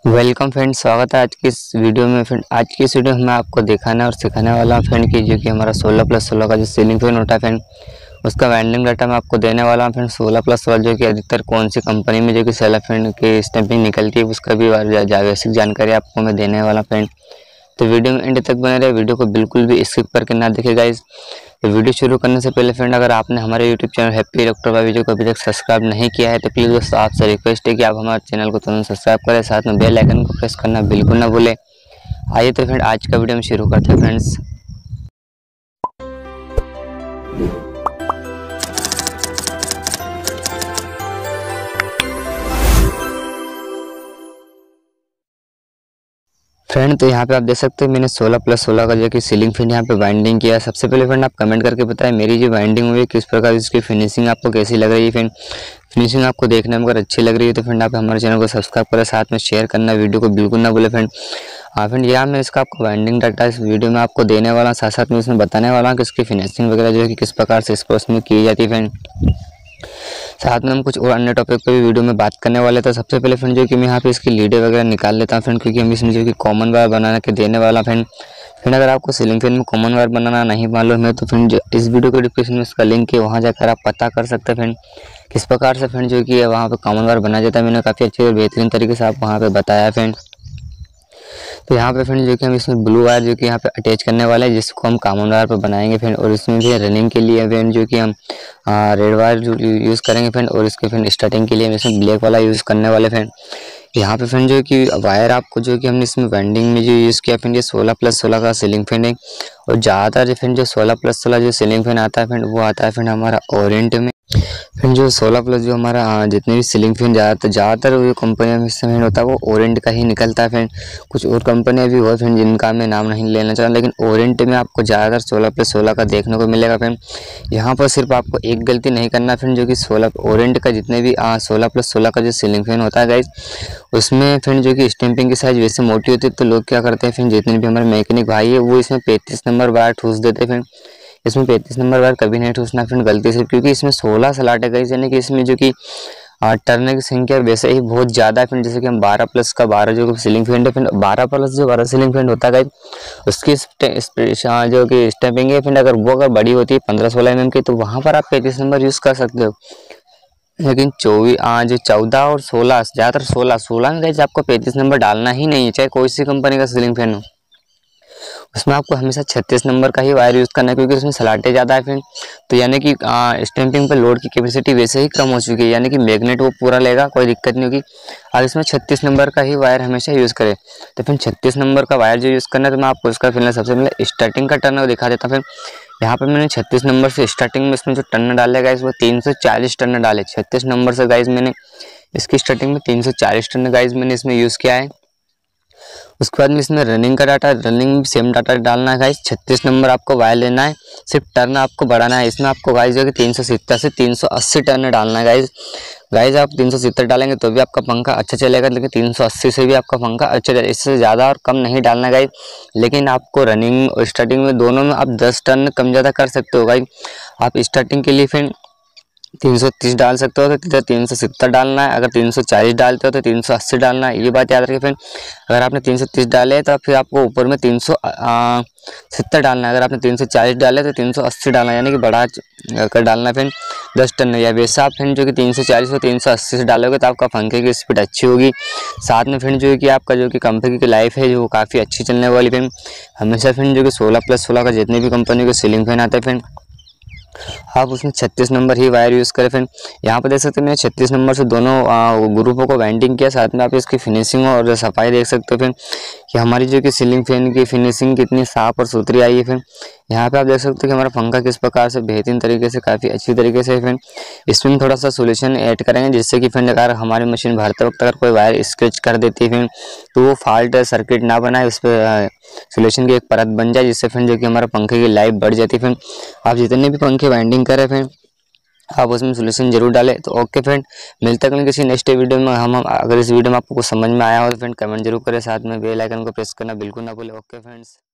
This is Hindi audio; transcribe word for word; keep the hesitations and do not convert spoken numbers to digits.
वेलकम फ्रेंड, स्वागत है आज की इस वीडियो में। फ्रेंड आज की इस वीडियो में मैं आपको दिखाना और सिखाने वाला हूँ फ्रेंड कि जो कि हमारा सोलह प्लस सोलह का जो सीलिंग फैन होता है फ्रेंड, उसका वाइंडिंग डाटा मैं आपको देने वाला हूँ फ्रेंड। सोलह प्लस सोलह जो कि अधिकतर कौन सी कंपनी में जो कि सेलर फैन की स्टैंपिंग निकलती है उसका भी बेसिक जानकारी आपको मैं देने वाला फ्रेंड। तो वीडियो में एंड तक बने रहे, वीडियो को बिल्कुल भी स्किप करके ना देखे गाइस। तो वीडियो शुरू करने से पहले फ्रेंड, अगर आपने हमारे YouTube channel happy electro by Vijay को अभी तक सब्सक्राइब नहीं किया है तो प्लीज़ दोस्तों आपसे रिक्वेस्ट है कि आप हमारे चैनल को तुरंत सब्सक्राइब करें, साथ में बेल आइकन को प्रेस करना बिल्कुल ना भूलें। आइए तो फ्रेंड आज का वीडियो हम शुरू करते हैं फ्रेंड्स। फ्रेंड तो यहाँ पे आप देख सकते हैं मैंने सोलह प्लस सोलह का जो कि सीलिंग फैन यहाँ पे वाइंडिंग किया। सबसे पहले फ्रेंड आप कमेंट करके बताएं मेरी जो वाइंडिंग हुई है किस प्रकार इसकी फिनिशिंग आपको कैसी लग रही है। फ्रेंड फिनिशिंग आपको देखने में अगर अच्छी लग रही है तो फ्रेंड आप हमारे चैनल को सब्सक्राइब करें, साथ में शेयर करना वीडियो को बिल्कुल ना भूलें फ्रेंड। हाँ फ्रेंड, यहाँ मैं इसका आपको वाइंडिंग डाटा इस वीडियो में आपको देने वाला हूँ, साथ साथ में इसमें बताने वाला हूँ कि इसकी फिनिशिंग वगैरह जो है कि किस प्रकार से इसको उसमें की जाती है फ्रेंड। साथ में हम कुछ और अन्य टॉपिक पे भी वीडियो में बात करने वाले थे। सबसे पहले फ्रेंड जो कि मैं यहाँ पे इसकी लीडें वगैरह निकाल लेता हूँ फ्रेंड, क्योंकि हम इसमें जो कि कॉमन वायर बनाने के देने वाला फ्रेंड। फ्रेंड अगर आपको सीलिंग फैन में कॉमन वायर बनाना नहीं मालूम है तो फ्रेंड इस वीडियो के डिस्क्रिप्शन में इसका लिंक है, वहाँ जाकर आप पता कर सकते हैं फ्रेंड किस प्रकार से फ्रेंड जो कि वहाँ पे कॉमन वायर बनाया जाता है। मैंने काफ़ी अच्छे और बेहतरीन तरीके से आप वहाँ पे बताया फ्रेंड। तो यहाँ पे फ्रेंड जो कि हम इसमें ब्लू वायर जो कि यहाँ पे अटैच करने वाले हैं, जिसको हम कॉमन वायर पर बनाएंगे फ्रेंड। और इसमें भी रनिंग के लिए फ्रेंड जो कि हम रेड वायर जो यूज़ करेंगे फ्रेंड, और इसके फ्रेंड स्टार्टिंग के लिए हम इसमें ब्लैक वाला यूज़ करने वाले फ्रेंड। यहाँ पे फ्रेंड जो कि वायर आपको जो कि हमने इसमें वाइंडिंग में जो यूज़ किया फ्रेंड, ये सोलह प्लस सोलह का सीलिंग फैन है। और ज़्यादातर फ्रेंड जो सोलह प्लस सोलह जो सीलिंग फैन आता है फ्रेंड, वो आता है फ्रेंड हमारा ओरिएंट में। फ्रेंड जो सोलह प्लस जो हमारा आ, जितने भी सीलिंग फैन ज़्यादातर ज़्यादातर जो कंपनियों में इसमें होता है वो ओरिएंट का ही निकलता है फ्रेंड। कुछ और कंपनियाँ भी हो फ्रेंड जिनका मैं नाम नहीं लेना चाहता, लेकिन ओरिएंट में आपको ज़्यादातर सोलह प्लस सोलह का देखने को मिलेगा फ्रेंड। यहाँ पर सिर्फ आपको एक गलती नहीं करना फ्रेंड, जो कि सोलह ओरिएंट का जितने भी सोलह प्लस सोलह का जो सीलिंग फैन होता है गाइज, उसमें फ्रेंड जो कि स्टैंपिंग की साइज वैसे मोटी होती है तो लोग क्या करते हैं फ्रेंड, जितने भी हमारे मैकेनिक भाई है वो इसमें पैंतीस नंबर वायर ठूस देते हैं फ्रेंड। इसमें पैंतीस नंबर वायर कभी नहीं ठूसना फ्रेंड गलती से, क्योंकि इसमें सोलह स्लॉट है गाइस, यानी कि इसमें जो कि टर्न की संख्या वैसे ही बहुत ज़्यादा है फ्रेंड। जैसे कि हम बारह प्लस का बारह जो सीलिंग फैन है फ्रेंड, बारह प्लस जो बारह सीलिंग फैन होता है गाइस, उसकी जो कि स्टैंपिंग है फ्रेंड, अगर वो अगर बड़ी होती है पंद्रह सोलह एम एम की तो वहाँ पर आप पैंतीस नंबर यूज़ कर सकते हो। लेकिन चौबीस जो चौदह और सोलह, ज़्यादातर सोलह सोलह में गाइस आपको पैंतीस नंबर डालना ही नहीं है, चाहे कोई सी कंपनी का सीलिंग फैन हो। उसमें आपको हमेशा छत्तीस नंबर का ही वायर यूज़ करना है, क्योंकि उसमें सलाटें ज़्यादा है फ्रेंड। तो यानी कि स्टैंपिंग पर लोड की कैपेसिटी वैसे ही कम हो चुकी है, यानी कि मैग्नेट वो पूरा लेगा, कोई दिक्कत नहीं होगी। और इसमें छत्तीस नंबर का ही वायर हमेशा यूज़ करें। तो फिर छत्तीस नंबर का वायर जो यूज़ करना है तो मैं आपको उसका फिलहाल सबसे पहले स्टार्टिंग का टर्न दिखा देता हूँ। फिर यहाँ पर मैंने छत्तीस नंबर से स्टार्टिंग में इसमें जो टर्न डाले गाइस वो तीन सौ चालीस टर्न डाले। छत्तीस नंबर से गाइस मैंने इसकी स्टार्टिंग में तीन सौ चालीस टर्न गाइस मैंने इसमें यूज़ किया है। उसके बाद में इसमें रनिंग का डाटा, रनिंग में सेम डाटा डालना है गाइस। छत्तीस नंबर आपको वायर लेना है, सिर्फ टर्न आपको बढ़ाना है। इसमें आपको गाइस जो कि तीन सौ सत्तर से तीन सौ अस्सी टर्न डालना है गाइस। गाइस आप तीन सौ सत्तर डालेंगे तो भी आपका पंखा अच्छा चलेगा, लेकिन तीन सौ अस्सी से भी आपका पंखा अच्छा चलेगा। इससे ज़्यादा और कम नहीं डालना गाइस। लेकिन आपको रनिंग और स्टार्टिंग में दोनों में आप दस टर्न कम ज़्यादा कर सकते हो गाइस। आप स्टार्टिंग के लिए फिर तीन सौ तीस डाल सकते हो तो तीन सौ सत्तर डालना है, अगर तीन सौ चालीस डालते हो तो तीन सौ अस्सी डालना है। ये बात याद रखिए फ्रेंड। अगर आपने तीन सौ तीस डाले तो फिर आपको ऊपर में तीन सौ सत्तर डालना है। अगर आपने तीन सौ चालीस डाले तो तीन सौ अस्सी डालना है, यानी कि बढ़ा कर डालना है फ्रेंड दस टन। या वैसा आप फ्रेंड जो कि तीन सौ चालीस और तीन सौ अस्सी से डालोगे तो आपका पंखे की स्पीड अच्छी होगी। साथ में फ्रेंड जो है कि आपका जो कि कंपनी की लाइफ है जो काफ़ी अच्छी चलने वाली फ्रेंड। हमेशा फ्रेंड जो कि सोलह प्लस सोलह का जितने भी कंपनी के सीलिंग फैन आते हैं फ्रेंड, आप उसमें छत्तीस नंबर ही वायर यूज़ करें फ्रेंड। यहाँ पर देख सकते हैं मैंने छत्तीस नंबर से दोनों ग्रुपों को वाइंडिंग किया। साथ में आप इसकी फिनिशिंग और सफाई देख सकते हो फ्रेंड कि हमारी जो कि सीलिंग फैन की फिनिशिंग कितनी साफ और सुथरी आई है फ्रेंड। यहाँ पे आप देख सकते हो कि हमारा पंखा किस प्रकार से बेहतरीन तरीके से काफ़ी अच्छी तरीके से फ्रेंड। इसमें हम थोड़ा सा सोल्यूशन ऐड करेंगे, जिससे कि फ्रेंड अगर हमारी मशीन भरते वक्त अगर कोई वायर स्क्रैच कर देती है फ्रेंड तो वो फॉल्ट सर्किट ना बनाए, उस पर सोल्यूशन की एक परत बन जाए, जिससे फ्रेंड जो कि हमारा पंखे की लाइफ बढ़ जाती है फ्रेंड। आप जितने भी पंखे वाइंडिंग करें फ्रेंड आप उसमें सोल्यूशन जरूर डालें। तो ओके फ्रेंड, मिलते हैं किसी नेक्स्ट वीडियो में। हम अगर इस वीडियो में आपको कुछ समझ में आया हो तो फ्रेंड कमेंट जरूर करें, साथ में बेल आइकन को प्रेस करना बिल्कुल ना भूलें। Okay friends.